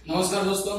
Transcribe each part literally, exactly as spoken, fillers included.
नमस्कार दोस्तों।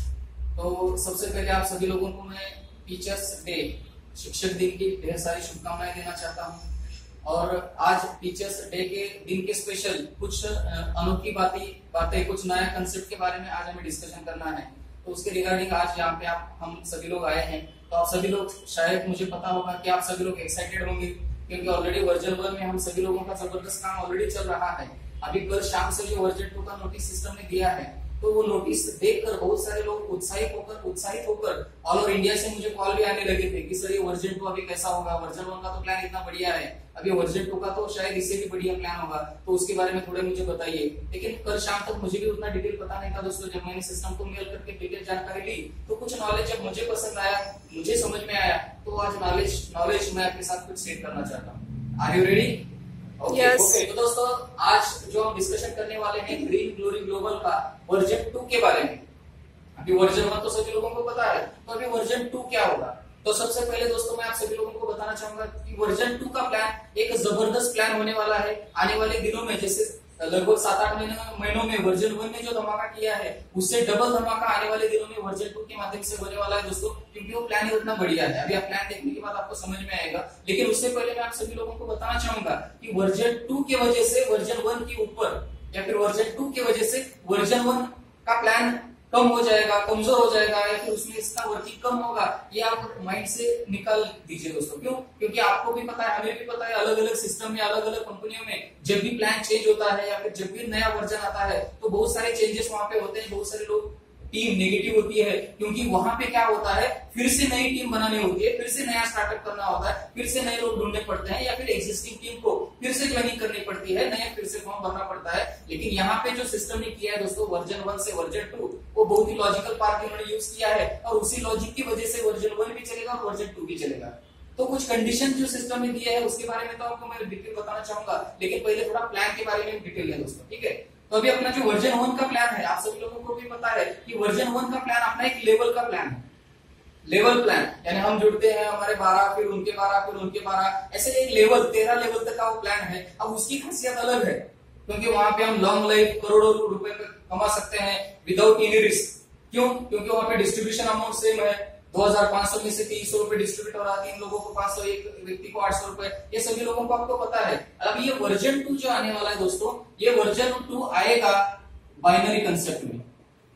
तो सबसे पहले आप सभी लोगों को मैं टीचर्स डे, शिक्षक दिन की ढेर सारी शुभकामनाएं देना चाहता हूं। और आज टीचर्स डे के दिन के स्पेशल कुछ अनोखी बातें बातें कुछ नया कंसेप्ट के बारे में आज हमें डिस्कशन करना है। तो उसके रिगार्डिंग आज यहाँ पे आप हम सभी लोग आए हैं। तो आप सभी लोग, शायद मुझे पता होगा कि आप सभी लोग एक्साइटेड होंगे, क्योंकि ऑलरेडी वर्जन वन में हम सभी लोगों का जबरदस्त काम ऑलरेडी चल रहा है। अभी कल शाम से जो वर्जन टू का नोटिस सिस्टम ने दिया है, तो वो नोटिस देखकर बहुत सारे लोग उत्साहित होकर उत्साहित होकर ऑल ओवर इंडिया से मुझे कॉल भी आने लगे थे कि सर ये वर्जन टू अभी कैसा होगा, वर्जन वन का तो प्लान इतना बढ़िया है, अभी वर्जन टू का तो शायद इससे भी बढ़िया प्लान होगा, तो उसके बारे में थोड़े मुझे बताइए। लेकिन कल शाम तक मुझे भी उतना डिटेल पता नहीं था दोस्तों। जब मैंने सिस्टम को मेल करके डिटेल जानकारी ली तो कुछ नॉलेज जब मुझे पसंद आया, मुझे समझ में आया, तो आज नॉलेज नॉलेज मैं आपके साथ कुछ शेयर करना चाहता हूँ। Are you ready? Okay yes. Okay. तो दोस्तों, आज जो हम डिस्कशन करने वाले हैं ग्रीन ग्लोरी ग्लोबल का वर्जन टू के बारे में। अभी वर्जन वन तो सभी लोगों को पता है, तो अभी वर्जन टू क्या होगा। तो सबसे पहले दोस्तों मैं आप सभी लोगों को बताना चाहूंगा कि वर्जन टू का प्लान एक जबरदस्त प्लान होने वाला है आने वाले दिनों में। जैसे लगभग सात आठ महीने महीनों में वर्जन वन ने जो धमाका किया है, उससे डबल धमाका आने वाले दिनों में वर्जन टू के माध्यम से होने वाला है दोस्तों, क्योंकि वो प्लान ही उतना बढ़िया है। अभी आप प्लान देखने के बाद आपको समझ में आएगा। लेकिन उससे पहले मैं आप सभी लोगों को बताना चाहूंगा कि वर्जन टू की वजह से वर्जन वन के ऊपर, या फिर वर्जन टू की वजह से वर्जन वन का प्लान कम हो जाएगा, कमजोर हो जाएगा, या फिर उसमें इसका वर्किंग कम होगा, ये आप माइंड से निकाल दीजिए दोस्तों। क्यों? क्योंकि आपको भी पता है, हमें भी पता है, अलग अलग सिस्टम में, अलग अलग कंपनियों में जब भी प्लान चेंज होता है या फिर जब भी नया वर्जन आता है, तो बहुत सारे चेंजेस वहां पे होते हैं। बहुत सारे लोग टीम नेगेटिव होती है, क्योंकि वहां पे क्या होता है, फिर से नई टीम बनानी होती है, फिर से नया स्टार्टअप करना होता है, फिर से नए लोग ढूंढने पड़ते हैं, या फिर एग्जिस्टिंग टीम को फिर से ज्वाइनिंग करनी पड़ती है, नया फिर से फॉर्म भरना पड़ता है। लेकिन यहाँ पे जो सिस्टम ने किया है दोस्तों, वर्जन वन से वर्जन टू, वो बहुत ही लॉजिकल पार्ट उन्होंने यूज किया है, और उसी लॉजिक की वजह से वर्जन वन भी चलेगा और वर्जन टू भी चलेगा। तो कुछ कंडीशन जो सिस्टम ने दिया है उसके बारे में तो आपको मैं डिटेल बताना चाहूंगा, लेकिन पहले थोड़ा प्लान के बारे में डिटेल है दोस्तों, ठीक है। तो अभी अपना जो वर्जन वन का प्लान है, आप सभी लोगों को भी पता है कि वर्जन वन का प्लान अपना एक लेवल का प्लान है। लेवल प्लान यानी हम जुड़ते हैं, हमारे बारह, फिर उनके बारह, फिर उनके बारह, ऐसे एक लेवल तेरह लेवल तक का वो प्लान है। अब उसकी खासियत अलग है, क्योंकि वहां पे हम लॉन्ग लाइफ करोड़ों रुपए कमा सकते हैं विदाउट एनी रिस्क। क्यों? क्योंकि वहां पे डिस्ट्रीब्यूशन अमाउंट सेम है, दो हजार पांच सौ में से तीन सौ रुपए डिस्ट्रीब्यूट हो रहा है, तीन लोगों को पांच सौ, एक व्यक्ति को आठ सौ रुपए, ये सभी लोगों को आपको पता है। अब ये वर्जन टू जो आने वाला है दोस्तों, ये वर्जन टू आएगा बाइनरी कंसेप्ट में।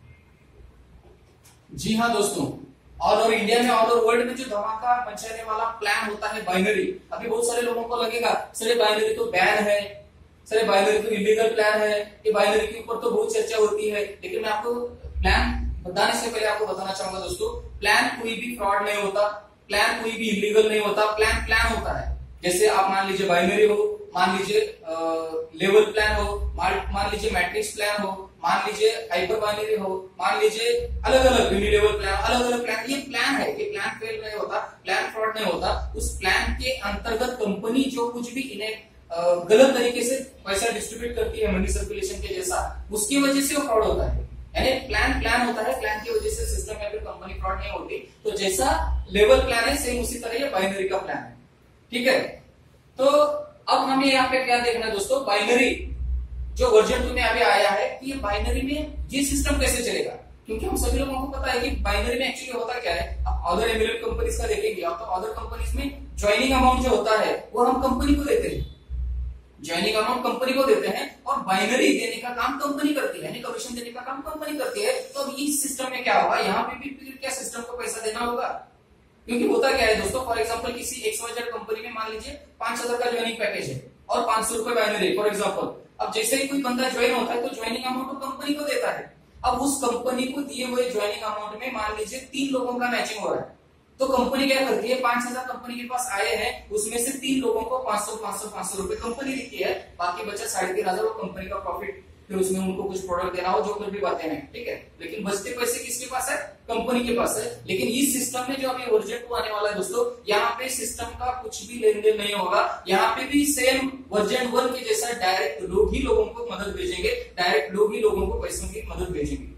जी हाँ दोस्तों, ऑल ओवर इंडिया में, ऑल ओवर वर्ल्ड में जो धमाका मचाने वाला प्लान होता है बाइनरी। अभी बहुत सारे लोगों को लगेगा सर बाइनरी तो बैन है, सर बाइनरी तो इलीगल प्लान है, ये बाइनरी के ऊपर तो बहुत चर्चा होती है। लेकिन मैं आपको प्लान बताने से पहले आपको बताना चाहूंगा दोस्तों, प्लान कोई भी फ्रॉड नहीं होता, प्लान कोई भी इलीगल नहीं होता, प्लान प्लान होता है। जैसे आप मान लीजिए बाइनरी हो, मान लीजिए लेवल प्लान हो, मान लीजिए मैट्रिक्स प्लान हो, मान लीजिए हाइपर बाइनरी हो, मान लीजिए अलग अलग यूनिलेवल प्लान, अलग अलग प्लान, ये प्लान है, ये प्लान फेल नहीं होता, प्लान फ्रॉड नहीं होता। उस प्लान के अंतर्गत कंपनी जो कुछ भी इन्हें गलत तरीके से पैसा डिस्ट्रीब्यूट करती है मनी सर्कुलेशन के जैसा, उसकी वजह से वो फ्रॉड होता है। यानी प्लान प्लान होता है, प्लान की वजह से सिस्टम या फिर कंपनी फ्रॉड नहीं होती। तो जैसा लेवल प्लान है, सेम उसी तरह ये बाइनरी का प्लान है, ठीक है। तो अब हमें यहाँ पे क्या देखना है दोस्तों, बाइनरी जो वर्जन टू में अभी आया है, कि ये बाइनरी में ये सिस्टम कैसे चलेगा। क्योंकि हम सभी लोगों को पता है कि बाइनरी में एक्चुअली होता क्या है। आप अदर एमएलएम कंपनीज का देखेंगे आप, तो अदर कंपनीज में ज्वाइनिंग अमाउंट जो होता है वो हम कंपनी को देते हैं, ज्वाइनिंग अमाउंट कंपनी को देते हैं, और बाइनरी देने का काम कंपनी करती है, यानी कमीशन देने का काम कंपनी करती है। तो अब इस सिस्टम में क्या होगा, यहाँ पे भी क्या सिस्टम को पैसा देना होगा। क्योंकि होता क्या है दोस्तों, फॉर एग्जांपल किसी एक्सवाइजेड कंपनी में मान लीजिए पांच हजार का ज्वाइनिंग पैकेज है और पांच सौ रुपए बाइनरी फॉर एग्जांपल। अब जैसे ही कोई बंदा ज्वाइन होता है तो ज्वाइनिंग अमाउंट तो कंपनी को देता है। अब उस कंपनी को दिए हुए ज्वाइनिंग अमाउंट में मान लीजिए तीन लोगों का मैचिंग हो रहा है, तो कंपनी क्या करती है, पांच हजार कंपनी के पास आए हैं, उसमें से तीन लोगों को पांच सौ पांच सौ पांच सौ रुपए कंपनी देती है, बाकी बचा साढ़े तीन हजार वो कंपनी का प्रॉफिट, फिर उसमें उनको कुछ प्रोडक्ट देना हो, जो कुछ भी बातें हैं, ठीक है। लेकिन बचते पैसे किसके पास है, कंपनी के पास है। लेकिन इस सिस्टम में जो अभी वर्जन टू आने वाला है दोस्तों, यहाँ पे सिस्टम का कुछ भी लेन देन नहीं होगा। यहाँ पे भी सेम वर्जन वन के जैसा डायरेक्ट लोग ही लोगों को मदद भेजेंगे, डायरेक्ट लोग ही लोगों को पैसों की मदद भेजेंगे।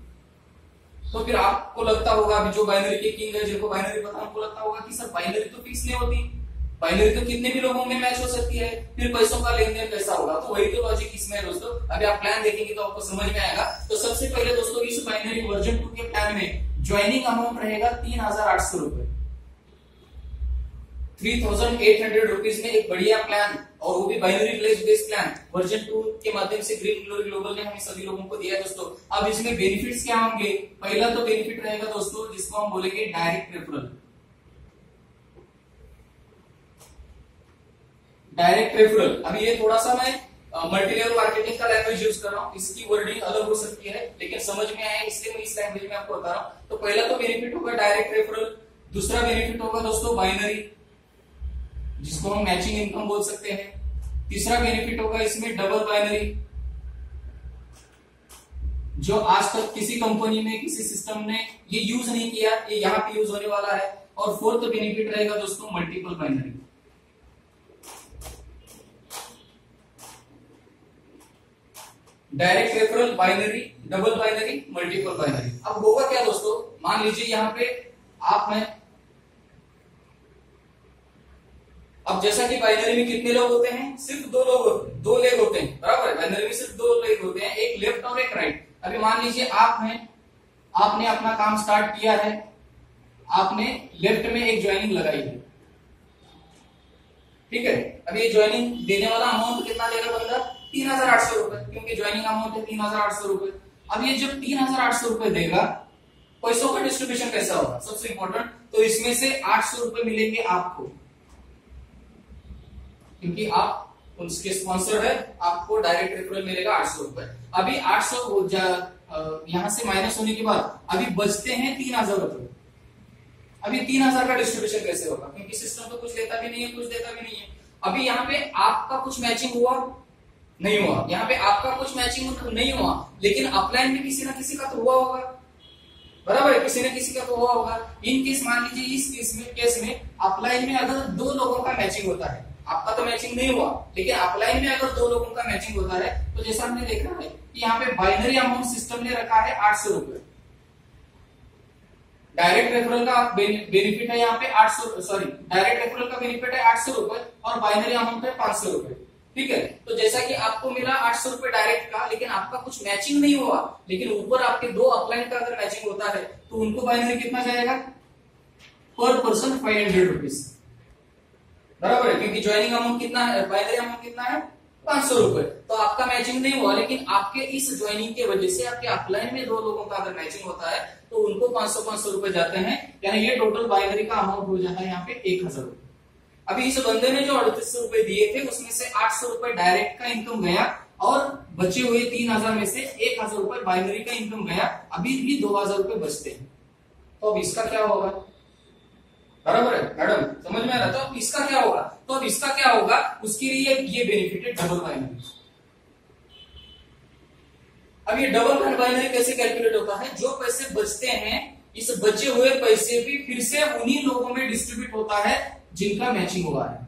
तो फिर आपको लगता होगा, अभी जो बाइनरी के किंग है, जिनको बाइनरी पता, उनको लगता होगा कि सर बाइनरी तो फिक्स नहीं होती, बाइनरी तो कितने भी लोगों में मैच हो सकती है, फिर पैसों का लेन देन कैसा होगा। तो वही तो लॉजिक इसमें है दोस्तों। अभी आप प्लान देखेंगे तो आपको समझ में आएगा। तो सबसे पहले दोस्तों, इस बाइनरी वर्जन टू के प्लान में ज्वाइनिंग अमाउंट रहेगा तीन हजार आठ सौ रुपए, three thousand eight hundred rupees में एक बढ़िया प्लान, और वो भी binary place based plan version two के माध्यम से ग्रीन ग्लोरी ग्लोबल ने हमें सभी लोगों को दिया है दोस्तों। अब इसमें बेनिफिट्स क्या होंगे? पहला तो बेनिफिट रहेगा दोस्तों जिसको हम बोलेंगे डायरेक्ट रेफरल। डायरेक्ट रेफरल, अभी ये थोड़ा सा मैं मल्टी लेवल मार्केटिंग का लैंग्वेज यूज कर रहा हूँ, इसकी वर्डिंग अलग हो सकती है लेकिन समझ में आया इसलिए मैं इस लैंग्वेज में आपको बता रहा हूँ। तो पहला तो बेनिफिट होगा डायरेक्ट रेफरल, दूसरा बेनिफिट होगा दोस्तों बाइनरी जिसको हम मैचिंग इनकम बोल सकते हैं, तीसरा बेनिफिट होगा इसमें डबल बाइनरी जो आज तक किसी कंपनी में किसी सिस्टम ने ये यूज नहीं किया, ये यहाँ पे यूज होने वाला है, और फोर्थ बेनिफिट रहेगा दोस्तों multiple binary. Direct referral, binary, double binary, multiple binary. अब होगा क्या दोस्तों, मान लीजिए यहाँ पे आप में, अब जैसा कि बाइनरी में कितने लोग होते हैं? सिर्फ दो लोग होते हैं, दो लेग होते हैं, बराबर है। बाइनरी में सिर्फ दो लेग होते हैं, एक लेफ्ट और एक राइट। अभी मान लीजिए आप हैं, आपने अपना काम स्टार्ट किया है, आपने लेफ्ट में एक ज्वाइनिंग लगाई है, ठीक है। अब ये ज्वाइनिंग देने वाला अमाउंट कितना देगा बंदा? तीन हजार आठ सौ रुपए, क्योंकि ज्वाइनिंग अमाउंट है तीन हजार आठ सौ रुपए। अब ये जब तीन हजार आठ सौ रुपए देगा, पैसों का डिस्ट्रीब्यूशन कैसा होगा? सबसे इंपॉर्टेंट, तो इसमें से आठ सौ रुपए मिलेंगे आपको, क्योंकि आप उसके स्पॉन्सर है, आपको डायरेक्ट रेफरल मिलेगा आठ सौ रुपए। अभी आठ सौ यहां से माइनस होने के बाद अभी बचते हैं तीन हजार रुपए। अभी तीन हजार का डिस्ट्रीब्यूशन कैसे होगा? क्योंकि सिस्टम तो कुछ देता भी नहीं है, कुछ देता भी नहीं है। अभी यहाँ पे आपका कुछ मैचिंग हुआ नहीं हुआ, यहाँ पे आपका कुछ मैचिंग नहीं हुआ, लेकिन अपलाइन में किसी ना किसी का तो हुआ होगा, बराबर है, किसी न किसी का तो हुआ होगा। इन केस मान लीजिए इस केस में केस में अपलाइन में अगर दो लोगों का मैचिंग होता है, आपका तो मैचिंग नहीं हुआ, लेकिन अपलाइन में अगर दो लोगों का मैचिंग होता है, तो जैसा हमने देखा है कि यहाँ पे बाइनरी अमाउंट सिस्टम ने रखा है आठ सौ रुपए, डायरेक्ट रेफरल का बेनिफिट है यहाँ पे आठ सौ, सॉरी डायरेक्ट रेफरल का बेनिफिट है आठ सौ रुपए और बाइनरी अमाउंट है पांच सौ रुपए, ठीक है। तो जैसा कि आपको मिला आठ सौ रुपए डायरेक्ट का, लेकिन आपका कुछ मैचिंग नहीं हुआ, लेकिन ऊपर आपके दो अपलाइन का अगर मैचिंग होता है तो उनको बाइनरी कितना जाएगा? पर पर्सन फाइव हंड्रेड रुपीज, बराबर है, क्योंकि ज्वाइनिंग अमाउंट कितना है, बाइनरी अमाउंट कितना है? पांच सौ रुपए। तो आपका मैचिंग नहीं हुआ, लेकिन आपके इस ज्वाइनिंग की वजह से आपके अपलाइन में दो लोगों का अगर मैचिंग होता है तो उनको पांच सौ पांच सौ रुपए जाते हैं, यानी ये टोटल बाइनरी का अमाउंट हो जाता है यहाँ पे एक हजार रुपए। अभी इस बंदे ने जो अड़तीस सौ रुपए दिए थे उसमें से आठ सौ रुपए डायरेक्ट का इनकम गया और बचे हुए तीन हजार में से एक हजार रुपए बाइनरी का इनकम गया, अभी भी दो हजार रुपए बचते हैं। तो अब इसका क्या होगा? बराबर है मैडम, समझ में आ रहा? तो अब इसका क्या होगा? तो अब इसका क्या होगा? उसके लिए ये बेनिफिट है डबल बाइनरी। अब ये डबल बाइनरी कैसे कैलकुलेट होता है? जो पैसे बचते हैं, इस बचे हुए पैसे भी फिर से उन्हीं लोगों में डिस्ट्रीब्यूट होता है जिनका मैचिंग हुआ है।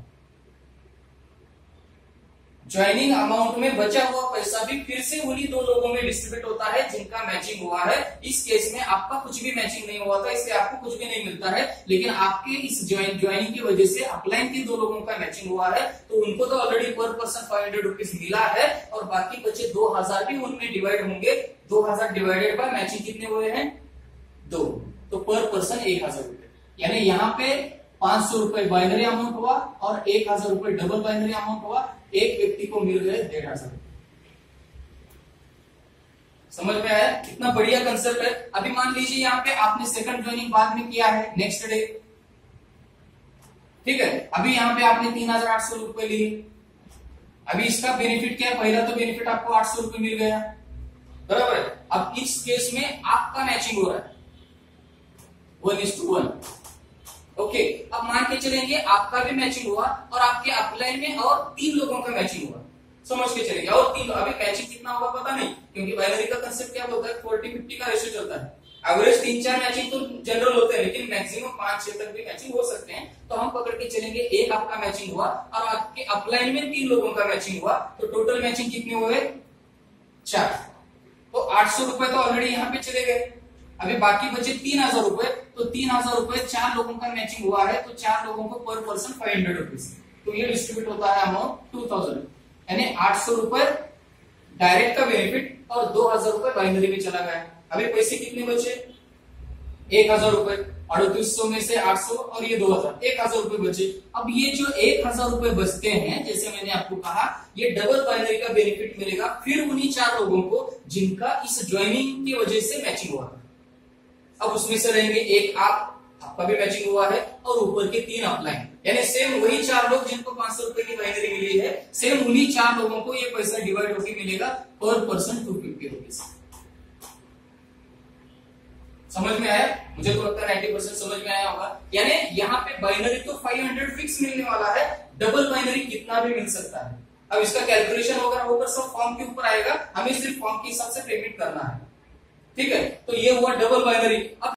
ज्वाइनिंग अमाउंट में बचा हुआ पैसा भी फिर से उन्हीं दो लोगों में डिस्ट्रीब्यूट होता है जिनका मैचिंग हुआ है। इस केस में आपका कुछ भी मैचिंग नहीं हुआ था, इसलिए आपको कुछ भी नहीं मिलता है, लेकिन आपके इस ज्वाइन ज्वाइनिंग की वजह से अपलाइन के दो लोगों का मैचिंग हुआ है, तो उनको तो ऑलरेडी पर पर्सन फाइव हंड्रेड रुपीज मिला है और बाकी बचे दो हजार भी उनमें डिवाइड होंगे। दो हजार डिवाइडेड बाय मैचिंग कितने हुए हैं? दो, तो पर पर्सन एक हजार रुपए, यानी यहाँ पे पांच सौ रुपए बाइनरी अमाउंट हुआ और एक हजार रुपए डबल बाइनरी अमाउंट हुआ, एक व्यक्ति को मिल गए डेढ़ हजार। समझ में आया? कितना बढ़िया कंसेप्ट है। अभी मान लीजिए यहाँ पे आपने सेकंड ज्वाइनिंग बाद में किया है, नेक्स्ट डे, ठीक है। अभी यहाँ पे आपने तीन हजार आठ सौ रुपए लिए। अभी इसका बेनिफिट क्या है? पहला तो बेनिफिट आपको आठ सौ रुपए मिल गया, बराबर है। अब इस केस में आपका मैचिंग हो रहा है one is to one, okay. अब मान के चलेंगे आपका भी मैचिंग हुआ और आपके अपलाइन में और तीन लोगों का मैचिंग हुआ, समझ के चलेंगे। और तीन, अभी मैचिंग कितना होगा पता नहीं, क्योंकि बाइनरी का कंसेप्ट क्या होता है? फोर्टी फिफ्टी का रेशियो चलता है। एवरेज तीन चार मैचिंग तो जनरल होते हैं, लेकिन मैक्सिमम पांच छह तक भी मैचिंग हो सकते हैं। तो हम पकड़ के चलेंगे एक आपका मैचिंग हुआ और आपके अपलाइन में तीन लोगों का मैचिंग हुआ, तो टोटल मैचिंग कितने हुए? चार। तो आठ सौ रुपए तो ऑलरेडी यहाँ पे चले गए, अभी बाकी बचे तीन हजार रुपए। तो तीन हजार रुपए चार लोगों का मैचिंग हुआ है, तो चार लोगों को पर पर्सन फाइव हंड्रेड रुपीज, तो ये डिस्ट्रीब्यूट होता है अमाउंट टू थाउजेंड, यानी आठ सौ रुपए डायरेक्ट का बेनिफिट और दो हजार रुपए बाइनरी में चला गया। अभी पैसे कितने बचे, एक हजार रुपए, अड़तीस सौ में से आठ सौ और ये दो हजार, एक हजार रुपए बचे। अब ये जो एक हजार रुपए बचते हैं, जैसे मैंने आपको कहा, ये डबल बाइनरी का बेनिफिट मिलेगा फिर उन्हीं चार लोगों को जिनका इस ज्वाइनिंग की वजह से मैचिंग हुआ। अब उसमें से रहेंगे एक आप, आपका भी मैचिंग हुआ है, और ऊपर के तीन अपलाइन, यानी सेम वही चार लोग जिनको पांच सौ रुपए की बाइनरी मिली है, सेम उन्हीं चार लोगों को ये पैसा डिवाइड होकर मिलेगा पर पर्सन टू फिफ्टी रुपीज। समझ में आया? मुझे तो लगता है नाइन्टी परसेंट समझ में आया होगा। यानी यहाँ पे बाइनरी तो पाँच सौ फिक्स मिलने वाला है, डबल बाइनरी कितना भी मिल सकता है। अब इसका कैलकुलेशन वगैरह होकर सब फॉर्म के ऊपर आएगा, हमें सिर्फ फॉर्म के हिसाब से पेमेंट करना है, ठीक है। तो ये हुआ डबल बाइनरी। अब